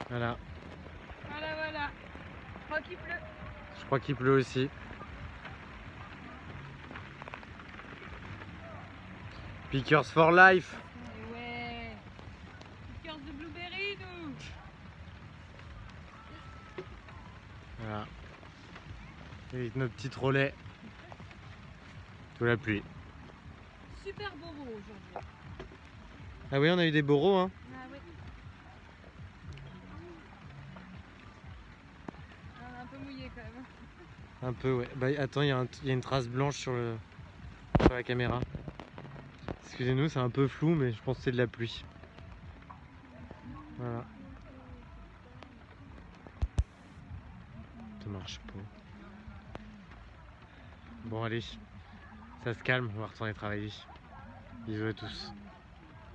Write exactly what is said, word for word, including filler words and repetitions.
Voilà. Voilà, voilà. Je crois qu'il pleut. Je crois qu'il pleut aussi. Pickers for life. Et ouais. Pickers de blueberry, nous. Voilà. Avec nos petits trolleys. Sous la pluie. Super beau mot aujourd'hui. Ah oui, on a eu des bourreaux, hein. Ah oui. On est un peu mouillé quand même. Un peu, ouais. Bah attends, il y, y a une trace blanche sur, le, sur la caméra. Excusez-nous, c'est un peu flou, mais je pense que c'est de la pluie. Voilà. Ça marche pas. Bon, allez. Ça se calme, on va retourner travailler. Bisous à tous.